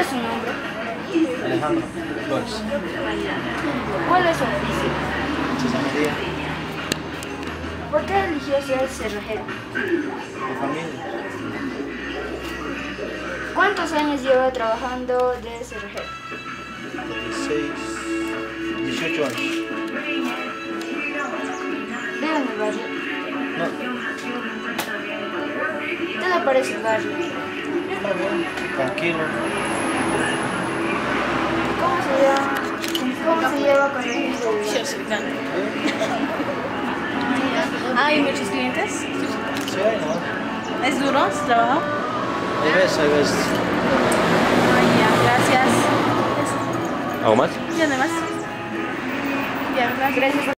es su nombre? Alejandro Flores. ¿Cuál es su oficio? Chisamería. ¿Por qué eligió ser cerrajero? Mi familia. ¿Cuántos años lleva trabajando de cerrajero? 18 años. ¿Vive en el barrio? No, ¿Qué le parece el barrio? está bien, tranquilo. ¿Cómo se lleva con la gente? Yo soy grande. ¿Hay muchos clientes? Sí, hay, ¿no? ¿Es duro su trabajo? Hay veces, hay veces. Ya, gracias. ¿Algo más? Ya, nada más. Ya, gracias.